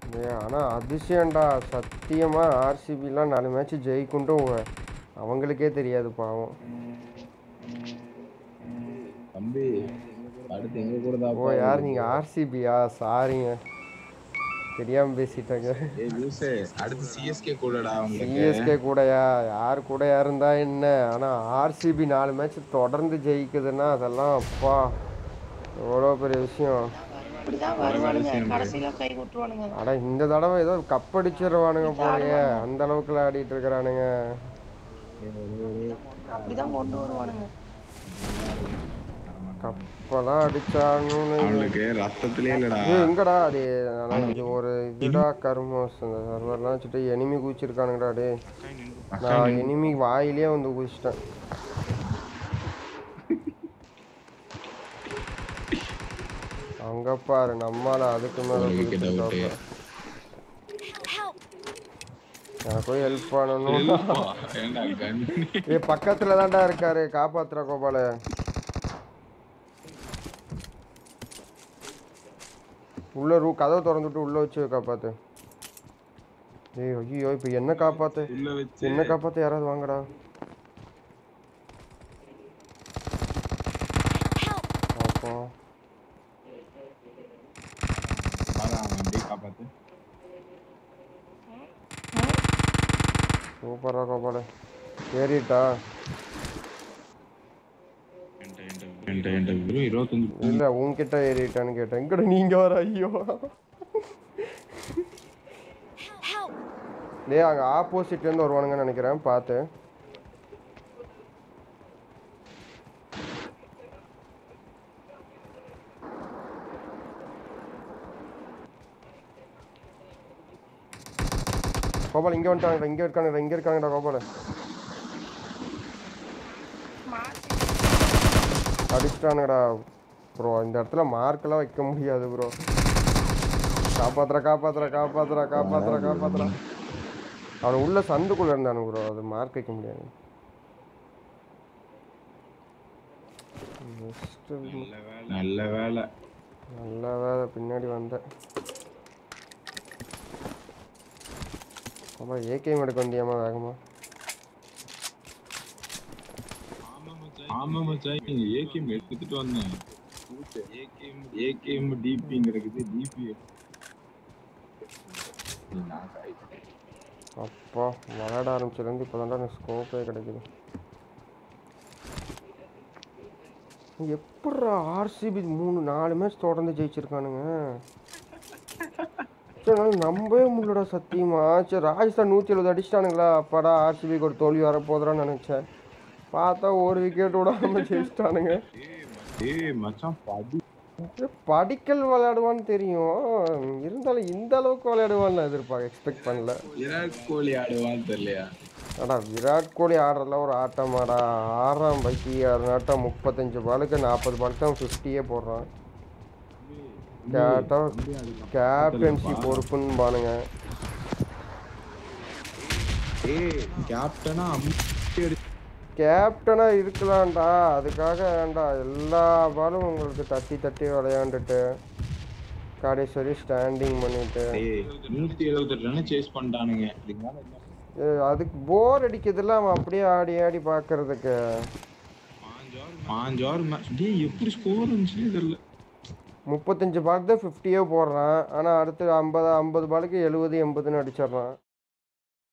ஆனால் அதிசயம்டா சத்தியமாக ஆர்சிபிலாம் 4 மேட்ச் ஜெயிக்குன்ட்டும் அவங்களுக்கே தெரியாது பாவம். தம்பி அடுத்து எங்க கூட தான். ஓ யார் நீங்கள்? ஆர்சிபியா? சாரிங்க தெரியாமல் பேசிட்டாங்க. அடுத்து சிஎஸ்கே கூடடா. சிஎஸ்கே கூடயா? யார் கூடயா இருந்தா என்ன? ஆனால் ஆர்சிபி 4 மேட்ச் தொடர்ந்து ஜெயிக்குதுன்னா அதெல்லாம் அப்பா எவ்வளோ பெரிய விஷயம். அட இந்த தடவை ஏதோ கப்படிச்சிருவானுங்க போலயே, அந்த அளவுக்குலாம் ஆடிட்டு இருக்கிறானுங்க. கப்பெல்லாம் அடிச்சானுங்க ரத்தத்திலே இல்லடா. எங்கடா அது ஒரு இதுடா கர்மோஸ். அந்த சர்வர்லாம் வச்சுட்டு எனிமி குதிச்சிருக்கானுங்கடா. டே நான் எனிமி வாயிலே வந்து குதிச்சிட்டேன். அங்க பாரு நம்மால அதுக்கு மேல குதிச்சிருக்காப்ல. எனக்கு போய் ஹெல்ப் பண்ணணும். பக்கத்துல தான்டா இருக்காரு, காப்பாத்துற கோபால. உள்ள கதவை திறந்துட்டு உள்ள வச்சு காப்பாத்து. ஏய் ஐயோ இப்ப என்ன காப்பாத்து, என்ன காப்பாத்து, யாராவது வாங்கடா. அப்போ சூப்பரா கோபால ஏறிட்டா. இல்ல உன்கிட்ட ஏறிட்டான்னு கேட்டேன். எங்கட நீங்க வர? ஐயோ டேய் அங்க ஆப்போசிட்ல இருந்து வருவானுங்கன்னு நினைக்கிறேன், பார்த்து. கோபால் இங்க வந்துட்டாங்க, இங்க இருக்காங்கடா கோபால. அடிச்சிட்டானுங்கடா ப்ரோ. இந்த இடத்துல மார்க்கெல்லாம் வைக்க முடியாது ப்ரோ. காப்பாத்துற. அவன் உள்ள சந்துக்குள்ள இருந்தானு ப்ரோ, அது மார்க் வைக்க முடியாது. நல்ல வேலை பின்னாடி வந்தேன். ஏகேஎம் எடுக்க வந்தியாமா வேகமா? ஆமா மச்சான், ஏகேஎம் எடுத்துட்டு வந்தேன். ஏகேஎம் டிபிங்க இருக்குது. டிபி அப்பா விளையாட ஆரம்பிச்சிருந்து இப்போதான்டா எனக்கு ஸ்கோப்பே கிடைக்குது. எப்படா ஆர்சிபி 3-4 மேட்ச் தொடர்ந்து ஜெயிச்சிருக்கானுங்க? நம்பவே முடியலடா சத்தியமா. சரி ராஜஸ்தான் 170 அடிச்சிட்டானுங்களா? அப்பாடா ஆர்சிபிக்கு ஒரு தோல்வி வரப்போதுறான்னு நினைச்சேன். பார்த்தா ஒரு விக்கெட் விடாம ஜெயிச்சிட்டானுங்க. படிக்கல் விளையாடுவான்னு தெரியும், இருந்தாலும் இந்த அளவுக்கு விளையாடுவான்னு எக்ஸ்பெக்ட் பண்ணல. விராட் கோலி ஆடுவான்னு தெரியலையா? ஆடா விராட் கோலி ஆடுறதுலாம் ஒரு ஆட்டமாடா. 6ஆம் பைக்கு 6 ஆட்டம் 35 பாலுக்கு 40 பாலுக்கு தான் 50 போடுறான். கேப்டன்சி பொறுப்புன்னு பாருங்க. கேப்டனா இருக்கலாம்டா, அதுக்காக வேண்டா எல்லா பாலும் உங்களுக்கு தட்டி விளையாண்டுட்டு கடைசி ஸ்டாண்டிங் பண்ணிட்டு 178 ரன் சேஸ் பண்ணிட்டானுங்க. அதுக்கு போர் அடிக்கிறதுல அவன் அப்படியே ஆடி பாக்குறதுக்கு. 5 ஓவர் எப்படி ஸ்கோர் இருந்துச்சு தெரியல. 35 பாலுக்கு தான் 50 போடுறான், ஆனா அடுத்து 50 பாலுக்கு 70-80ன்னு அடிச்சிடறான்.